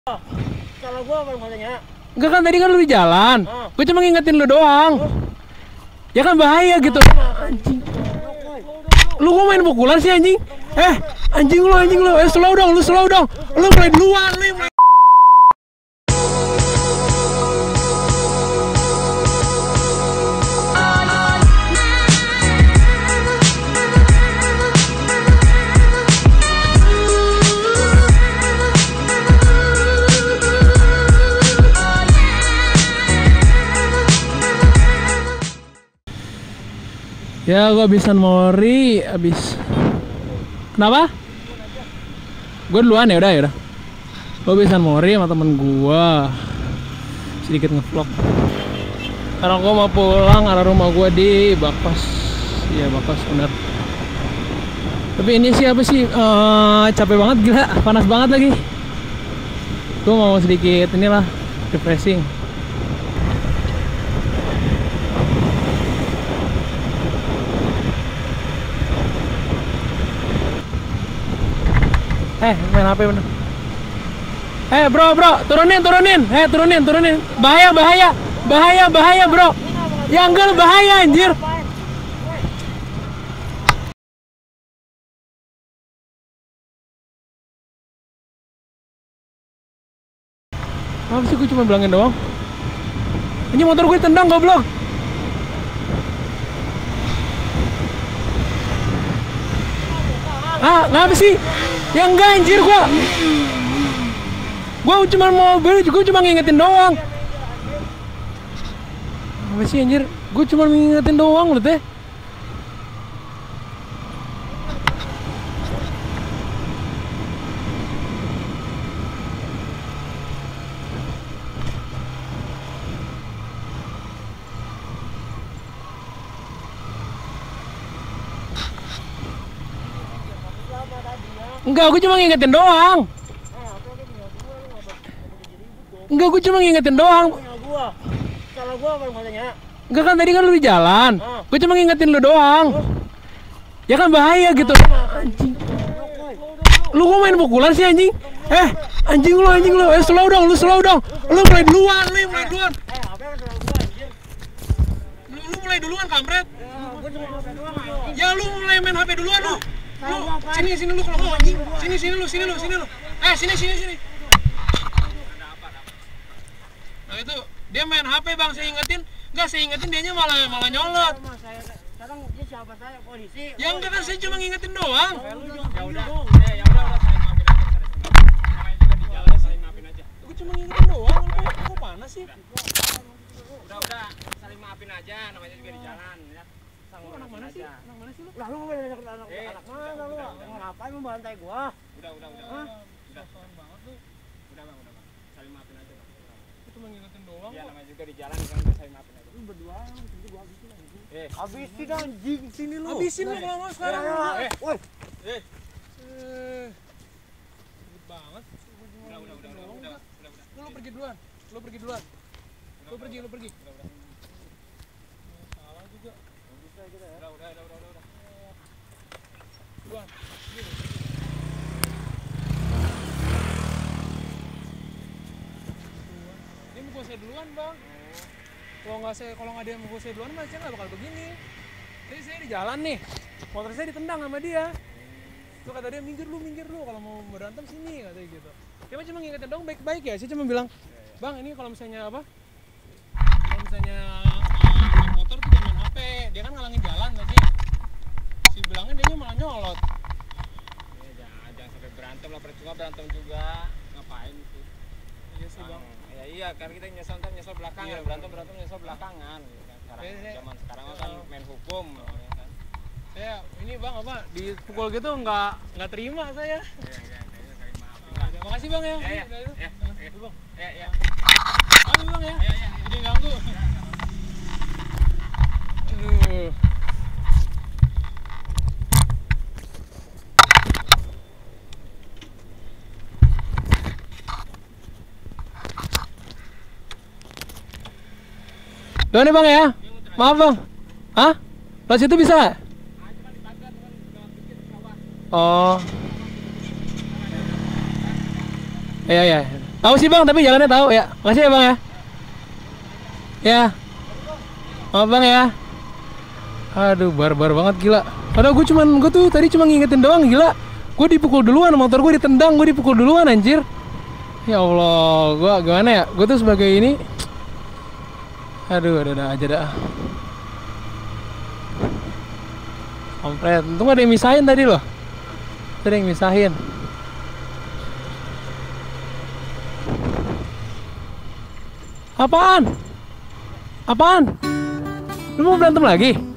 Salah gua apa katanya? Enggak kan tadi kan lu di jalan. Gue cuma ngingetin lu doang. Ya kan bahaya gitu. Anjing. Lu kok main pukulan sih anjing? Anjing lu. Slow dong, lu slow dong. Lu mulai duluan, lu mulai. Ya, gue habisan Mori, abis. Kenapa? Gue duluan ya udah. Gue habisan Mori sama temen gue. Sedikit ngevlog. Karena gue mau pulang arah rumah gue di Bakpas. Iya Bakpas bener. Tapi ini sih apa sih? Capek banget gila, panas banget lagi. Gue mau sedikit inilah refreshing. Main HP bener. Bro, turunin. Turunin. Bahaya, bro. Ya enggak, bahaya anjir. Apa sih, gue cuma bilangin doang. Ini motor gue tendang goblok. Ngapa sih? Ya enggak anjir, gua cuma mau beli, gua cuma ngingetin doang. Apa sih anjir? Gua cuma ngingetin doang loh teh. Enggak, gue cuma ngingetin doang. Enggak, gue cuma ngingetin doang. Salah gua apa katanya? Enggak kan tadi kan lu di jalan. Gue cuma ngingetin lu doang. Ya kan bahaya gitu. Anjing. Lu kok main pukulan sih anjing? Anjing lu. Slow dong. Lu mulai duluan, Lu mulai duluan kampret. Ya lu mulai main HP duluan lu. Sini lu kalau mau anjing. Sini lu. Sini. Nah itu dia main HP bang, saya ingetin dianya malah nyolot. Sekarang dia siapa saya polisi? Ya enggak kan, saya cuma ngingetin doang. Ya udah saling maafin aja. Gue cuma ngingetin doang, kok panas sih? Udah saling maafin aja, namanya juga di jalan ya. Anak mana sih lu? Lah lu ngajak anak mana lu? Ngapain membantai gua? Udah. Hah? Sosokan banget lu. Udah bang. Saling maafin aja bang. Gue cuma ngingetin doang. Ya namanya juga di jalan kan udah saling maafin aja. Lu berdua nanti gua habisin anjing. Habisin anjing sini lu. Habisin lu kalau mau sekarang. Woi. Ribet banget. Udah. Lu pergi duluan. Lu pergi. Salah juga. Bisa kita ya. Udah. Duluan. Ini mau saya duluan bang. Kalau nggak dia mau saya duluan, macam nggak bakal begini. Jadi saya di jalan nih, motor saya ditendang sama dia. Tuh kata dia minggir lu kalau mau berantem sini katanya gitu. Dia cuma ngingetin dong baik-baik ya. Saya cuma bilang, bang ini kalau misalnya motor tuh jangan main HP. Dia kan ngalangin jalan tadi. Si bilangnya dia malah nyolot. Jangan sampai berantem lah, percuma berantem juga. Ngapain sih? Iya sih bang. Ya iya, karena kita nyesel belakangan, Iya, berantem nyesel belakangan. Zaman sekarang kan main hukum. Saya ini bang dipukul gitu nggak terima saya. Iya, Makasih bang ya. Iya. Bang. Iya. Makasih bang ya. Iya. Jadi ganggu. Aduh. Udah nih bang ya. Maaf bang. Hah? Pas itu bisa nggak? Oh. Iya. Tahu sih bang, tapi jalannya tahu ya. Makasih ya bang ya. Ya. Maaf bang ya. Aduh, barbar banget gila. Padahal gue tuh tadi cuma ngingetin doang gila. Gue dipukul duluan, motor gue ditendang, gue dipukul duluan anjir. Ya Allah, gue gimana ya? Gue tuh sebagai ini. Aduh, ada aja dah. Komplit. Untung ada yang misahin tadi loh. Ada yang misahin. Apaan? Apaan? Lu mau berantem lagi?